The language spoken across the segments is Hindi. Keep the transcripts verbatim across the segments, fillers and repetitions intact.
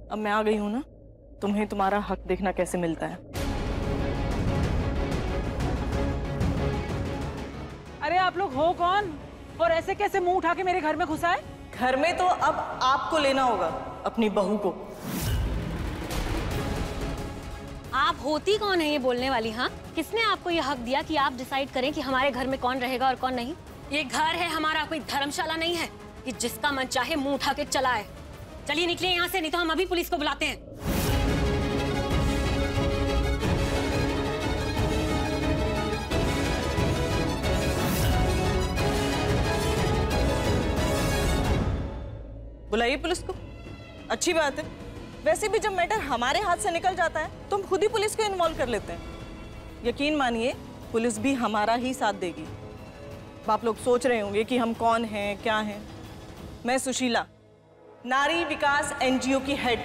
अब मैं आ गई हूं ना, तुम्हें तुम्हारा हक देखना कैसे मिलता है। अरे आप लोग हो कौन और ऐसे कैसे मुंह उठा के मेरे घर में घुसा है? घर में तो अब आपको लेना होगा अपनी बहू को। आप होती कौन है ये बोलने वाली? हाँ, किसने आपको ये हक दिया कि आप डिसाइड करें कि हमारे घर में कौन रहेगा और कौन नहीं? ये घर है हमारा, कोई धर्मशाला नहीं है कि जिसका मन चाहे मुंह उठा के चला है। चलिए निकलिए यहाँ से, नहीं तो हम अभी पुलिस को बुलाते हैं। बुलाइए पुलिस को, अच्छी बात है। वैसे भी जब मैटर हमारे हाथ से निकल जाता है तो हम खुद ही पुलिस को इन्वॉल्व कर लेते हैं। यकीन मानिए पुलिस भी हमारा ही साथ देगी। आप लोग सोच रहे होंगे कि हम कौन हैं, क्या हैं। मैं सुशीला, नारी विकास एनजीओ की हेड।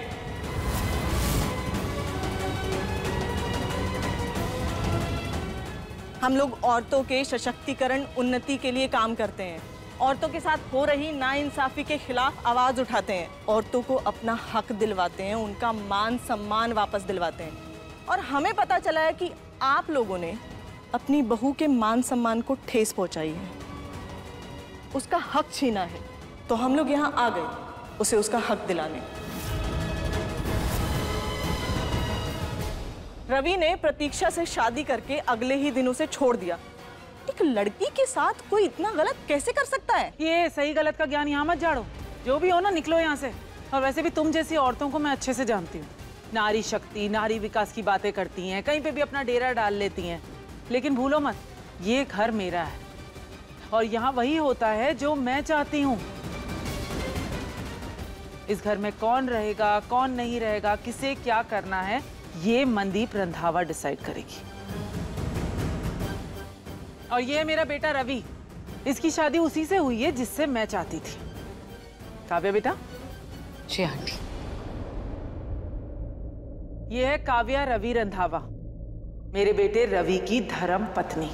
हम लोग औरतों के सशक्तिकरण, उन्नति के लिए काम करते हैं। औरतों के साथ हो रही नाइंसाफी के खिलाफ आवाज उठाते हैं, औरतों को अपना हक दिलवाते हैं, उनका मान सम्मान वापस दिलवाते हैं। और हमें पता चला है कि आप लोगों ने अपनी बहू के मान सम्मान को ठेस पहुंचाई है, उसका हक छीना है, तो हम लोग यहाँ आ गए उसे उसका हक दिलाने। रवि ने प्रतीक्षा से शादी करके अगले ही दिन उसे छोड़ दिया। एक लड़की के साथ कोई इतना गलत कैसे कर सकता है? ये सही गलत का ज्ञान यहाँ मत झाड़ो। जो भी हो ना, निकलो यहाँ से। और वैसे भी तुम जैसी औरतों को मैं अच्छे से जानती हूँ। नारी शक्ति, नारी विकास की बातें करती हैं, कहीं पे भी अपना डेरा डाल लेती हैं। लेकिन भूलो मत, ये घर मेरा है और यहाँ वही होता है जो मैं चाहती हूँ। इस घर में कौन रहेगा, कौन नहीं रहेगा, किसे क्या करना है, ये मनदीप रंधावा डिसाइड करेगी। और ये है मेरा बेटा रवि। इसकी शादी उसी से हुई है जिससे मैं चाहती थी। काव्या बेटा। जी आंटी। ये है काव्या रवि रंधावा, मेरे बेटे रवि की धर्म पत्नी।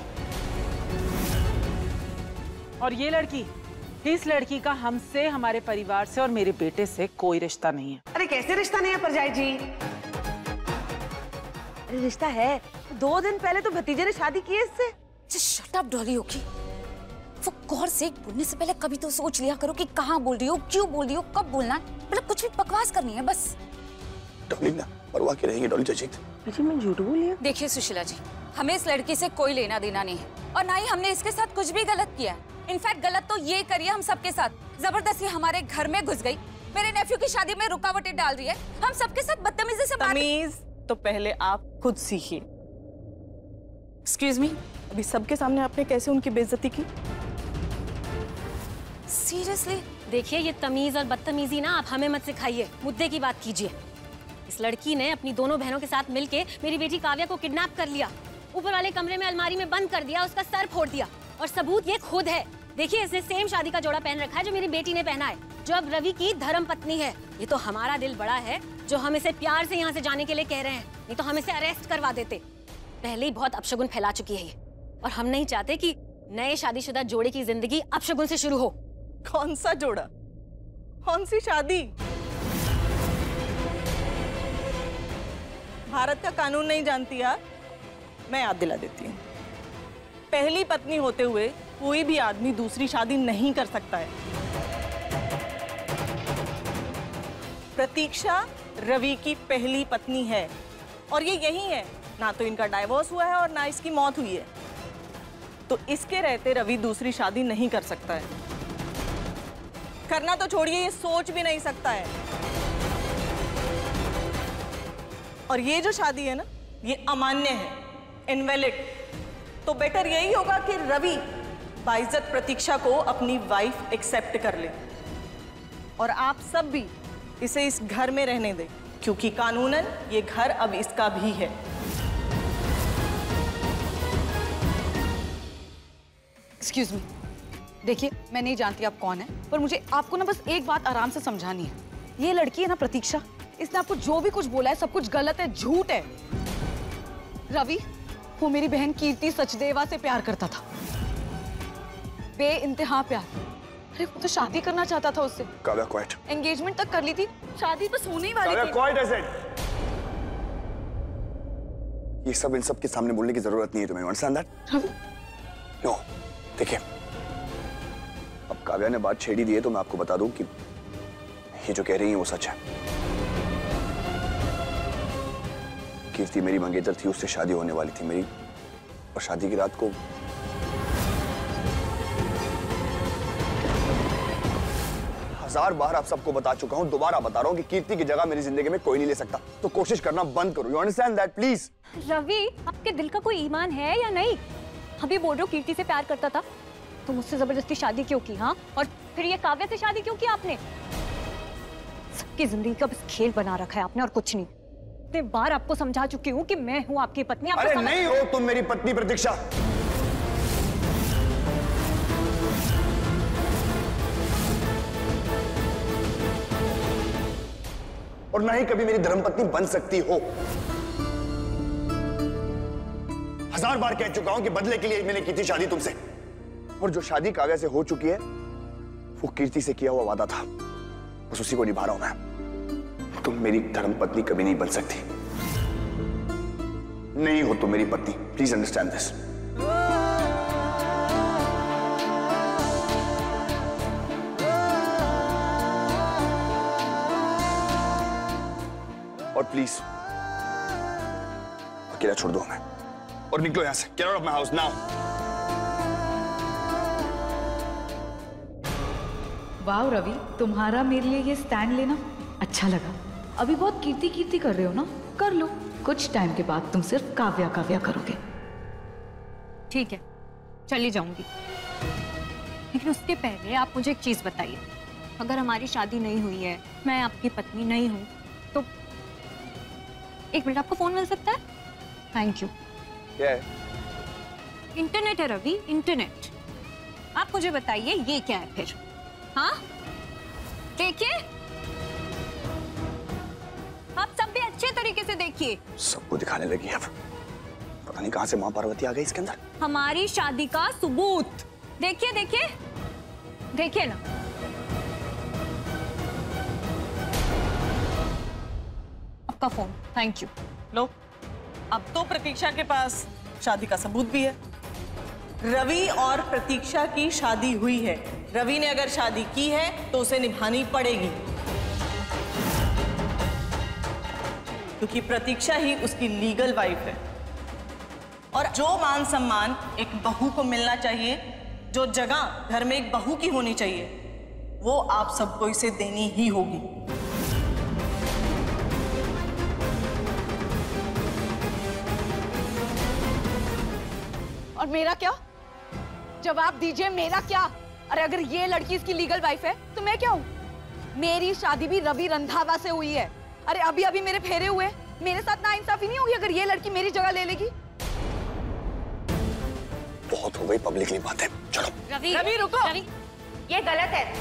और ये लड़की, इस लड़की का हमसे, हमारे परिवार से और मेरे बेटे से कोई रिश्ता नहीं है। अरे कैसे रिश्ता नहीं है परजाई जी? अरे रिश्ता है। दो दिन पहले तो भतीजे ने शादी की है इससे। शट अप डॉली होगी। वो गौर से बोलने से पहले कभी तो सोच लिया करो कि कहाँ बोल रही हो, क्यों बोल रही हो, कब बोलना है। मतलब कुछ भी बकवास करनी है बस। डॉली ना परवाह की रहेगी डॉली चाची। जी मैं झूठ बोली हूँ? देखिए सुशीला जी, हमें इस लड़की से कोई लेना देना नहीं है और ना ही हमने इसके साथ कुछ भी गलत किया है। इनफैक्ट गलत तो ये करिए हम सबके साथ, जबरदस्ती हमारे घर में घुस गई, मेरे नेफ्यू की शादी में रुकावटें डाल रही है, हम सबके साथ बदतमीजी से बात। तमीज तो पहले आप खुद सीखिए। एक्सक्यूज मी, अभी सबके सामने आपने कैसे उनकी बेइज्जती की? सीरियसली? देखिए, ये तमीज और बदतमीजी ना आप हमें मत सिखाइए, मुद्दे की बात कीजिए। इस लड़की ने अपनी दोनों बहनों के साथ मिलके मेरी बेटी काव्या को किडनैप कर लिया, ऊपर वाले कमरे में अलमारी में बंद कर दिया, उसका सर फोड़ दिया। और सबूत ये खुद है। देखिए, इसने सेम शादी का जोड़ा पहन रखा है जो मेरी बेटी ने पहना है, जो अब रवि की धर्म पत्नी है। ये तो हमारा दिल बड़ा है जो हम इसे प्यार से यहाँ से जाने के लिए कह रहे हैं, नहीं तो हम इसे अरेस्ट करवा देते। पहले ही बहुत अपशगुन फैला चुकी है ये, और हम नहीं चाहते कि नए शादीशुदा जोड़े की जिंदगी अपशगुन से शुरू हो। कौन सा जोड़ा, कौन सी शादी? भारत का कानून नहीं जानती यार? मैं याद दिला देती हूँ। पहली पत्नी होते हुए कोई भी आदमी दूसरी शादी नहीं कर सकता है। प्रतीक्षा रवि की पहली पत्नी है और ये यही है। ना तो इनका डाइवोर्स हुआ है और ना इसकी मौत हुई है, तो इसके रहते रवि दूसरी शादी नहीं कर सकता है। करना तो छोड़िए, ये सोच भी नहीं सकता है। और ये जो शादी है ना, ये अमान्य है, इनवैलिड। तो बेटर यही होगा कि रवि बाइज्जत प्रतीक्षा को अपनी वाइफ एक्सेप्ट कर ले और आप सब भी इसे इस घर में रहने दें, क्योंकि कानूनन ये घर अब इसका भी है। एक्सक्यूज मी, देखिए मैं नहीं जानती आप कौन है, पर मुझे आपको ना बस एक बात आराम से समझानी है। ये लड़की है ना प्रतीक्षा, इसने आपको जो भी कुछ बोला है सब कुछ गलत है, झूठ है। रवि वो मेरी बहन कीर्ति सचदेवा से प्यार करता था, बे इंतहा प्यार। अरे वो तो शादी करना चाहता था उससे। काव्या क्वाइट। एंगेजमेंट तक कर ली थी, शादी बस होने ही वाली थी। Quite as it. ये सब इन सब के सामने बोलने की जरूरत नहीं है तुम्हें, अंडरस्टैंड दैट? नो, देखिए अब काव्या ने बात छेड़ी दी है तो मैं आपको बता दूं कि ये जो कह रही है वो सच है। कीर्ति मेरी मंगेतर थी, उससे शादी होने वाली थी मेरी, और शादी की रात को हजार बार आप सबको बता चुका हूं, दोबारा बता रहा हूं कि कीर्ति की जगह मेरी जिंदगी में कोई नहीं ले सकता, तो कोशिश करना बंद करो। You understand that please? Ravi, आपके दिल का कोई ईमान है या नहीं? अभी बोल रहे हो कीर्ति से प्यार करता था, तो मुझसे जबरदस्ती शादी क्यों की? हाँ, और फिर ये काव्या से शादी क्यों की आपने? सबकी जिंदगी का बस खेल बना रखा है आपने और कुछ नहीं। इतने बार आपको समझा चुकी हूँ कि मैं हूँ आपकी पत्नी। अरे नहीं हो तुम मेरी पत्नी प्रतीक्षा। और ना ही कभी मेरी धर्मपत्नी बन सकती हो। हजार बार कह चुका हूं कि बदले के लिए मैंने की थी शादी तुमसे, और जो शादी काव्या से हो चुकी है वो कीर्ति से किया हुआ वादा था, बस उसी को निभा रहा हूं मैं। तुम मेरी धर्मपत्नी कभी नहीं बन सकती, नहीं हो तुम मेरी पत्नी, प्लीज अंडरस्टैंड दिस। और प्लीज अकेला छोड़ दो हमें और निकलो यहां से। Get out of my house now. वाह रवि, तुम्हारा मेरे लिए ये स्टैंड लेना अच्छा लगा। अभी बहुत कीर्ति कीर्ति कर रहे हो ना, कर लो। कुछ टाइम के बाद तुम सिर्फ काव्या काव्या करोगे। ठीक है, चली जाऊंगी, लेकिन उसके पहले आप मुझे एक चीज बताइए। अगर हमारी शादी नहीं हुई है, मैं आपकी पत्नी नहीं हूं, तो एक मिनट आपको फोन मिल सकता है? Thank you. क्या है? इंटरनेट है रवि, इंटरनेट। आप मुझे बताइए ये क्या है फिर? हाँ, देखिए, आप सब भी अच्छे तरीके से देखिए। सबको दिखाने लगी अब, पता नहीं कहां से मां पार्वती आ गई इसके अंदर। हमारी शादी का सबूत देखिए, देखिए, देखिए ना। आपका फोन, थैंक यू। लो, अब तो प्रतीक्षा के पास शादी का सबूत भी है। रवि और प्रतीक्षा की शादी हुई है। रवि ने अगर शादी की है तो उसे निभानी पड़ेगी, क्योंकि प्रतीक्षा ही उसकी लीगल वाइफ है। और जो मान सम्मान एक बहू को मिलना चाहिए, जो जगह घर में एक बहू की होनी चाहिए, वो आप सबको इसे देनी ही होगी। और मेरा क्या? जवाब दीजिए, मेरा क्या? अरे अगर ये लड़की इसकी लीगल वाइफ है तो मैं क्या हूँ? मेरी शादी भी रवि रंधावा से हुई है। अरे अभी अभी मेरे फेरे हुए, मेरे साथ नाइंसाफी नहीं होगी अगर ये लड़की मेरी जगह ले लेगी। बहुत हो गई पब्लिकली बातें, चलो। रवि, रवि रुको। रवि, ये गलत है।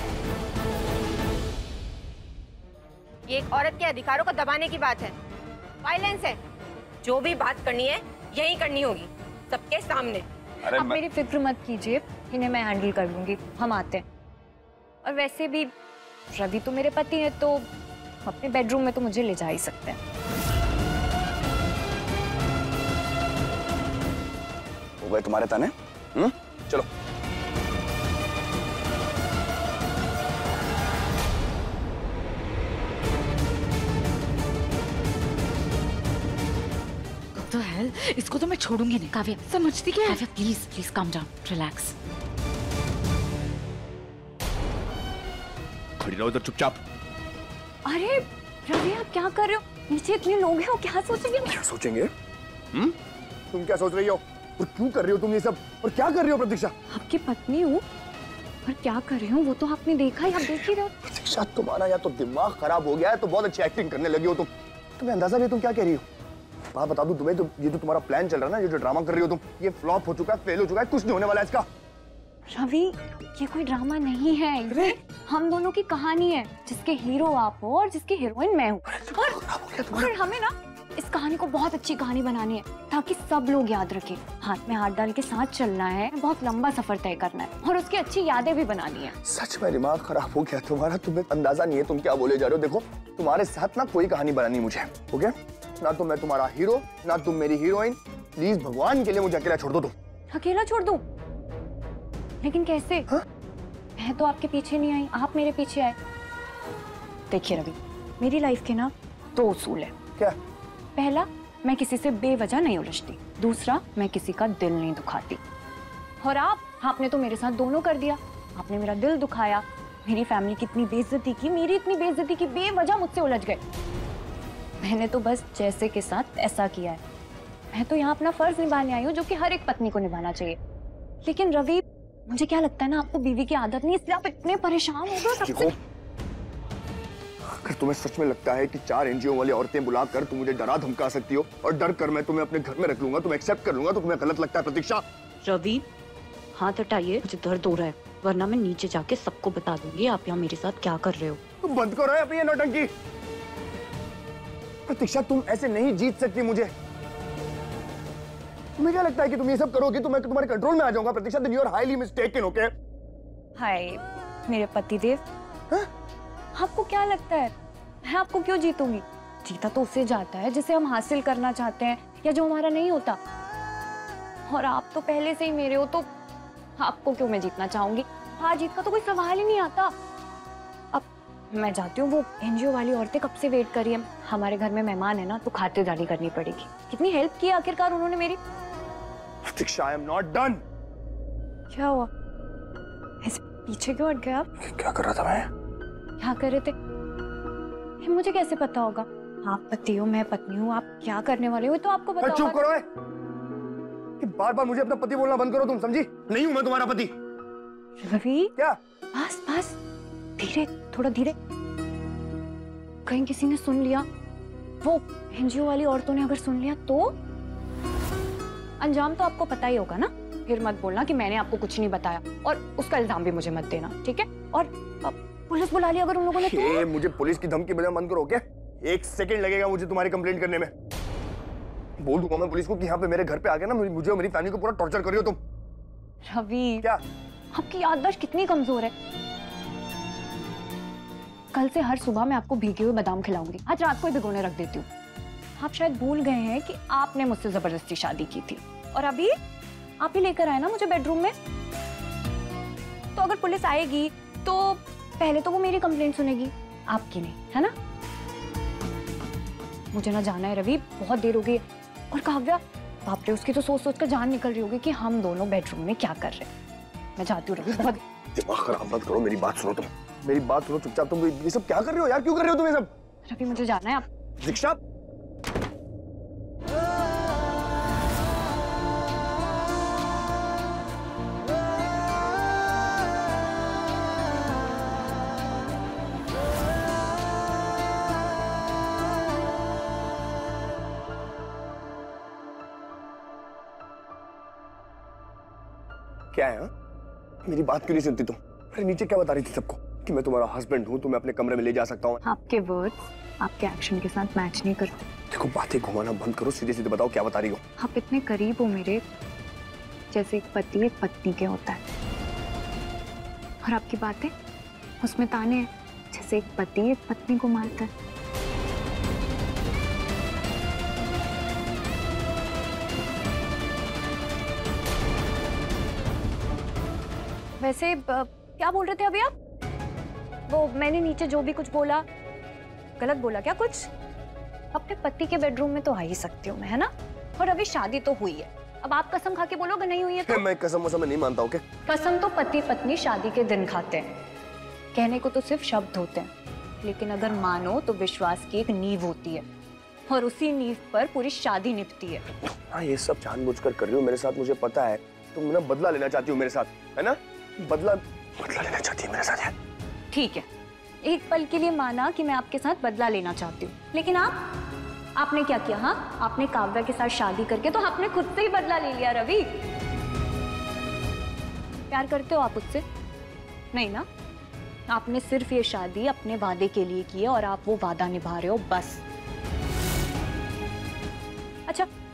ये एक औरत के अधिकारों को दबाने की बात है, वायलेंस है। जो भी बात करनी है यही करनी होगी, सबके सामने। अरे आप मैं... मेरी फिक्र मत कीजिए, इन्हें मैं हैंडल कर लूंगी, हम आते हैं। और वैसे भी रवि तो मेरे पति हैं, तो अपने बेडरूम में तो मुझे ले जा ही सकते हैं। हो गए तुम्हारे ताने? हम्म, चलो। तो हेल, इसको तो मैं छोड़ूंगी नहीं। काव्या, समझती क्या है? Kavya please please calm down, relax. खड़ी रहो इधर चुपचाप। अरे रवि, आप क्या कर रहे हो? नीचे इतने लोग हैं, वो क्या सोचेंगे? क्या सोचेंगे? हम्म, तुम क्या सोच रही हो और क्यों कर रही हो तुम ये सब, और क्या कर रही हो प्रतीक्षा? आपकी पत्नी हूँ, और क्या कर रही हूँ वो तो आपने देखा ही, आप देख ही रहे हो। प्रतीक्षा, तुम्हारा या तो दिमाग खराब हो गया है तो बहुत अच्छी एक्टिंग करने लगी हो तुम। तुम्हें अंदाजा भी है तुम क्या कह रही हो? बात बता दूं तुम्हें, तो ये जो तुम्हारा प्लान चल रहा है ना, ये जो ड्रामा कर रही हो तुम, ये फ्लॉप हो चुका है, फेल हो चुका है, कुछ नहीं होने वाला है इसका। रवि, ये कोई ड्रामा नहीं है, ये हम दोनों की कहानी है, जिसके हीरो आप हो और जिसकी हीरोइन मैं हूँ। और, और हमें ना इस कहानी को बहुत अच्छी कहानी बनानी है ताकि सब लोग याद रखें। हाथ में हाथ डाल के साथ चलना है, बहुत लंबा सफर तय करना है और उसकी अच्छी यादें भी बनानी है। सच में दिमाग खराब हो गया तुम्हारा, तुम्हें अंदाजा नहीं है तुम क्या बोले जा रहे हो। देखो तुम्हारे साथ ना कोई कहानी बनानी मुझे, ओके? ना तो मैं तुम्हारा हीरो ना तुम मेरी हीरोइन। प्लीज भगवान के लिए मुझे अकेला छोड़ दो। तुम अकेला छोड़ दूं? लेकिन कैसे? हा? मैं तो आपके पीछे नहीं आई, आप मेरे पीछे आए। देखिए रवि, मेरी लाइफ के ना दो उसूल है। क्या? पहला, मैं किसी से बेवजह नहीं उलझती। दूसरा, मैं किसी का दिल नहीं दुखाती। और आप आपने तो मेरे साथ दोनों कर दिया। आपने मेरा दिल दुखाया, मेरी फैमिली की इतनी बेइज्जती की, मेरी इतनी बेइज्जती की, बेवजह मुझसे उलझ गए। मैंने तो बस जैसे के साथ ऐसा किया है। मैं तो यहाँ अपना फर्ज निभाने आई हूँ जो कि हर एक पत्नी को निभाना चाहिए। लेकिन रवि, मुझे क्या लगता है ना, आपको बीवी की आदत नहीं, इसलिए आप इतने परेशान हो गए सबसे। अगर तुम्हें सच में लगता है कि चार एनजीओ वाली औरतें बुलाकर तुम मुझे डरा धमका सकती हो और डर कर मैं तुम्हें अपने घर में रख लूंगा, तुम एक्सेप्ट कर लूंगा, तो तुम्हें गलत लगता है प्रतीक्षा? रवि, हाथ हटाइए, मुझे दर्द हो रहा है, वरना मैं नीचे जाके सबको बता दूंगी आप यहाँ मेरे साथ क्या कर रहे हो। तुम बंद करो अपनी ये नौटंकी। प्रतीक्षा, तुम ऐसे नहीं जीत सकती मुझे। तुम्हें क्या लगता है कि तुम ये सब करोगी तो मैं तुम्हारे कंट्रोल में आ जाऊंगा? प्रतीक्षा, then you are highly mistaken, okay? हाय मेरे पतिदेव, आपको क्या लगता है मैं आपको क्यों जीतूंगी? जीता तो उससे जाता है जिसे हम हासिल करना चाहते हैं या जो हमारा नहीं होता। और आप तो पहले से ही मेरे हो, तो आपको क्यों मैं जीतना चाहूंगी? हार जीत का तो कोई सवाल ही नहीं आता। अब मैं जाती हूँ, वो एनजीओ वाली औरतें कब से वेट कर रही हैं। हमारे घर में मेहमान है ना, तो खातिरदारी करनी पड़ेगी। कितनी हेल्प की आखिरकार उन्होंने मेरी। प्रतीक्षा, I am not done. क्या हुआ? ऐसे पीछे क्यों हट गए आप? क्या कर रहा था मैं? क्या कर रहे थे? ये मुझे कैसे पता होगा? आप पति हो, मैं पत्नी हूँ, आप क्या करने वाले हो तो आपको पता होगा। चुप करो, कि बार बार मुझे अपना पति बोलना बंद करो, तुम समझी? नहीं हूं मैं तुम्हारा पति। रवि, क्या? बस बस, धीरे, थोड़ा धीरे। कहीं किसी ने सुन लिया, वो एनजीओ वाली औरतों ने अगर सुन लिया तो अंजाम तो आपको पता ही होगा ना। फिर मत बोलना कि मैंने आपको कुछ नहीं बताया, और उसका इल्जाम भी मुझे मत देना, ठीक है? और पुलिस बुला लिया अगर उन लोगों ने तो। ये मुझे पुलिस की धमकी देना बंद करो, क्या? एक सेकंड लगेगा मुझे तुम्हारी कंप्लेंट करने में। बोल दूंगा मैं पुलिस को कि यहाँ पे मेरे घर पे आ गया ना, मुझे और मेरी फैमिली को पूरा टॉर्चर कर रही हो तुम। रवि, क्या? आपकी याददाश्त कितनी कमजोर है। कल से हर सुबह मैं आपको भीगे हुए बादाम खिलाऊंगी, आज रात को ही भिगोने रख देती हूँ। आप शायद भूल गए हैं कि आपने मुझसे जबरदस्ती शादी की थी, और अभी आप ही लेकर आए ना मुझे बेडरूम में। तो अगर पुलिस आएगी तो पहले तो वो मेरी कंप्लेंट सुनेगी, आपकी नहीं, है ना? मुझे ना जाना है रवि, बहुत देर हो गई। और काव्या, बाप रे, उसकी तो सोच सोच कर जान निकल रही होगी कि हम दोनों बेडरूम में क्या कर रहे हैं। मैं जाती हूँ रवि, बहुत। दिमाग खराब मत करो, मेरी बात सुनो तुम, मेरी बात सुनो चुपचाप। तुम ये सब क्या कर रहे हो यार? क्यों कर रहे हो तुम ये सब? रवि, मुझे जाना है। आप दीक्षा, क्या है? हा? मेरी बात क्यों नहीं सुनती तुम? अरे नीचे क्या बता रही थी सबको? कि मैं तुम्हारा हस्बैंड हूँ, तुम्हें अपने कमरे में ले जा सकता हूँ। आपके वर्ड्स आपके एक्शन के साथ मैच नहीं करते। देखो बातें घुमाना बंद करो, सीधे सीधे बताओ क्या बता रही हो? आप इतने करीब हो मेरे, जैसे एक पति एक पत्नी के होता है, और आपकी बातें उसमें ताने हैं जैसे एक पति एक पत्नी को मारता है। वैसे ब, क्या बोल रहे थे अभी आप? वो मैंने नीचे जो भी कुछ बोला, गलत बोला क्या कुछ? अपने पति के बेडरूम में तो आ ही सकती हूँ मैं, है ना? और अभी शादी तो हुई है, अब आप कसम खा के बोलो अगर नहीं हुई है तो। मैं कसम वसम नहीं मानता हूँ। कसम तो पति पत्नी शादी के दिन खाते हैं, कहने को तो सिर्फ शब्द होते हैं, लेकिन अगर मानो तो विश्वास की एक नींव होती है, और उसी नींव पर पूरी शादी निपटती है। हाँ, ये सब जानबूझकर कर रही हो मेरे साथ, मुझे पता है। तुम ना बदला लेना चाहती हो मेरे साथ, है ना? बदला बदला लेना चाहती है मेरे साथ, है? ठीक है, एक पल के लिए माना कि मैं आपके साथ बदला लेना चाहती हूँ, लेकिन आप आपने क्या किया? हाँ, आपने काव्या के साथ शादी करके तो आपने खुद से ही बदला ले लिया। रवि, प्यार करते हो आप उससे? नहीं ना? आपने सिर्फ ये शादी अपने वादे के लिए की है और आप वो वादा निभा रहे हो, बस।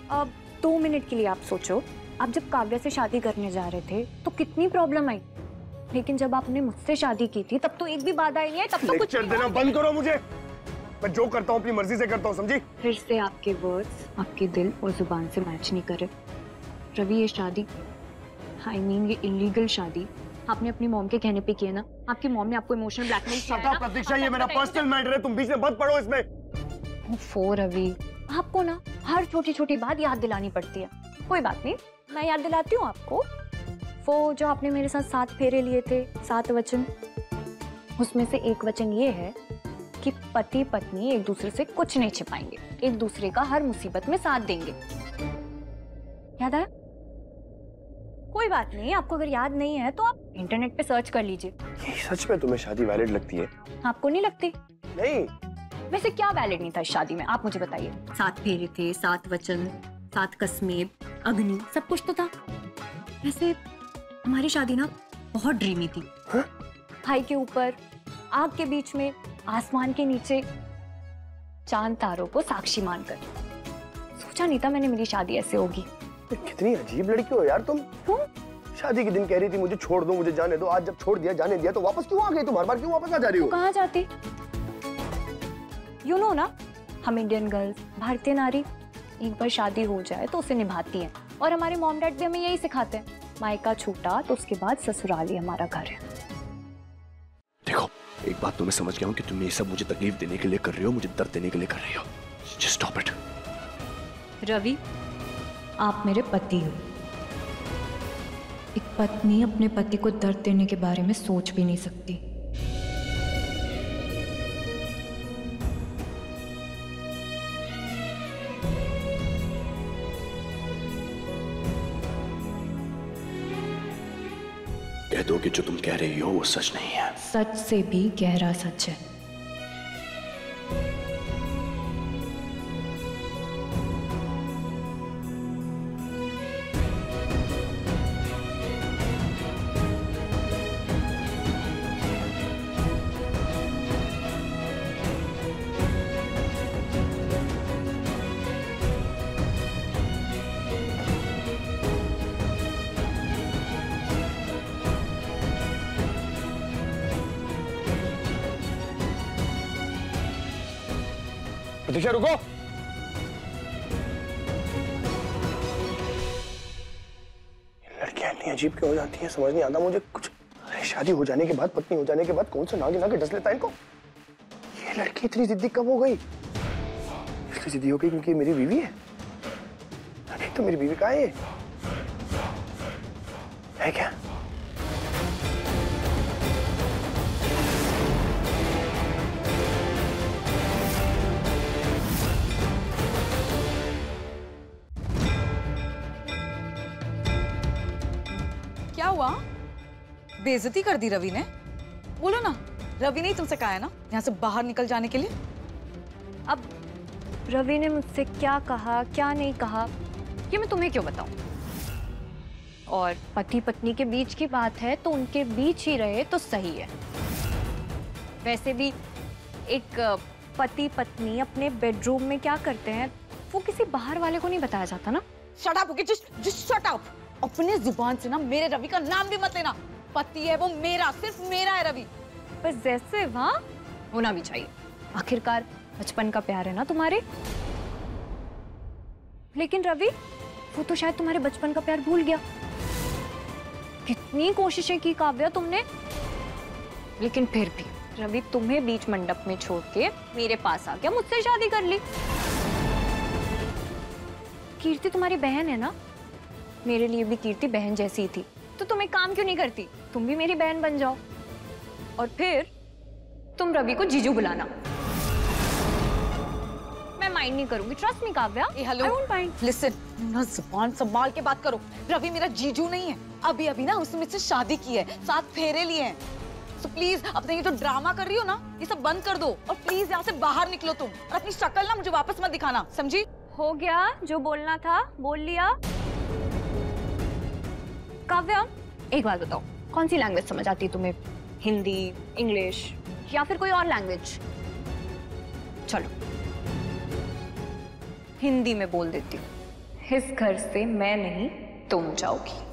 अब दो मिनट के लिए आप सोचो, आप जब काव्या से शादी करने जा रहे थे तो कितनी प्रॉब्लम आई, लेकिन जब आपने मुझसे शादी की थी तब तो एक भी बाधा ही नहीं है, तब तो कुछ देना बंद करो मुझे। मैं जो करता हूँ अपनी मर्जी से करता हूँ, समझी? फिर से आपके वर्ड्स आपके दिल और जुबान से मैच नहीं कर रहे। रवि, ये शादी, आई मीन ये इलीगल शादी आपने अपनी मॉम के कहने पे की है ना? आपकी मॉम ने आपको इमोशनल ब्लैकमेल किया है ना? प्रतीक्षा, ये मेरा पर्सनल मैटर है, तुम बीच में मत पड़ो इसमें। ओफो रवि, आपको ना हर छोटी छोटी बात याद दिलानी पड़ती है। कोई बात नहीं, मैं याद दिलाती हूँ आपको। वो जो आपने मेरे साथ सात फेरे लिए थे, सात वचन, उसमें से एक वचन ये है कि पति पत्नी एक दूसरे से कुछ नहीं छिपाएंगे, एक दूसरे का हर मुसीबत में साथ देंगे। याद आया? कोई बात नहीं, आपको अगर याद नहीं है तो आप इंटरनेट पे सर्च कर लीजिए। सच में तुम्हें शादी वैलिड लगती है? आपको नहीं लगती? नहीं। वैसे क्या वैलिड नहीं था इस शादी में, आप मुझे बताइए। सात फेरे थे, सात वचन, सात कस्में, अग्नि, सब कुछ तो था। वैसे हमारी शादी ना बहुत ड्रीमी थी। हा? भाई के ऊपर, आग के बीच में, आसमान के नीचे, चांद तारों को साक्षी मानकर। सोचा नहीं था मैंने मेरी शादी ऐसे होगी। कितनी अजीब लड़की हो यार तुम। क्यों? शादी के दिन कह रही थी मुझे छोड़ दो, मुझे जाने दो। आज जब छोड़ दिया, जाने दिया, तो वापस क्यों आ गई तुम? हर बार क्यों वापस आ जा रही हो? तो कहाँ जाती? यू नो ना, हम इंडियन गर्ल्स, भारतीय नारी, एक बार शादी हो जाए तो उसे निभाती हैं। और हमारे मॉम डैड भी हमें यही सिखाते हैं, मायका छूटा तो उसके बाद ससुराल ही हमारा घर है। देखो, एक बात तो मैं समझ गया हूँ कि तुम ये सब मुझे तकलीफ देने के लिए कर रही हो, मुझे दर्द देने के लिए कर रही हो। Just stop it. रवि, आप मेरे पति हो। एक पत्नी अपने पति को दर्द देने के बारे में सोच भी नहीं सकती। कह दो कि जो तुम कह रही हो वो सच नहीं है। सच से भी गहरा सच है। प्रतीक्षा, रुको। लड़कियां इतनी अजीब क्यों हो जाती हैं, समझ नहीं आता मुझे कुछ। अरे शादी हो जाने के बाद, पत्नी हो जाने के बाद कौन सा नागिन आके डस लेता है इनको? ये लड़की इतनी जिद्दी कब हो गई? इतनी जिद्दी हो गई क्योंकि मेरी बीवी है। अभी तो मेरी बीवी कहाँ है? है क्या? क्या हुआ? बेइज्जती कर दी रवि ने? बोलो ना, रवि ने ही तुमसे कहा है ना यहाँ से बाहर निकल जाने के लिए? अब रवि ने मुझसे क्या कहा, क्या नहीं कहा, ये मैं तुम्हें क्यों बताऊं? और पति पत्नी के बीच की बात है तो उनके बीच ही रहे तो सही है। वैसे भी एक पति पत्नी अपने बेडरूम में क्या करते हैं वो किसी बाहर वाले को नहीं बताया जाता ना। Shut up, just just shut up. अपने जुबान से ना मेरे रवि का नाम भी मत लेना। पति है वो मेरा, सिर्फ मेरा है रवि। पर जैसे वहाँ होना भी चाहिए, आखिरकार बचपन का प्यार है ना तुम्हारे। लेकिन रवि, वो तो शायद तुम्हारे बचपन का प्यार भूल गया। कितनी कोशिशें की काव्या तुमने, लेकिन फिर भी रवि तुम्हें बीच मंडप में छोड़ के मेरे पास आ गया, मुझसे शादी कर ली। कीर्ति तुम्हारी बहन है ना, मेरे लिए भी कीर्ति बहन जैसी ही थी। तो तुम एक काम क्यों नहीं करती, तुम भी मेरी बहन बन जाओ और फिर तुम रवि को जीजू बुलाना। मैं माइंड नहीं करूंगी, ट्रस्ट मी काव्या। ए hello, I won't mind. Listen, ना जुबान संभाल के बात करो। रवि मेरा जीजू नहीं है। अभी अभी ना उसने मुझसे शादी की है, साथ फेरे लिए हैं। सो प्लीज अपने ये जो ड्रामा कर रही हो ना, ये सब बंद कर दो और प्लीज यहाँ से बाहर निकलो तुम। और अपनी शक्ल ना मुझे वापस मत दिखाना, समझी? हो गया जो बोलना था, बोल लिया। काव्या, एक बात बताओ, कौन सी लैंग्वेज समझ आती है तुम्हें? हिंदी, इंग्लिश या फिर कोई और लैंग्वेज? चलो हिंदी में बोल देती हूँ। इस घर से मैं नहीं तुम जाओगी।